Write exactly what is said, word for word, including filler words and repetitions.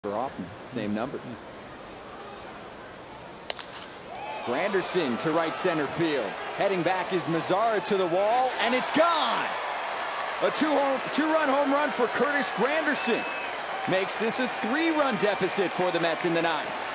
Often, same number. Granderson to right center field. Heading back is Mazzara to the wall, and it's gone. A two-home, two-run home run for Curtis Granderson makes this a three-run deficit for the Mets in the ninth.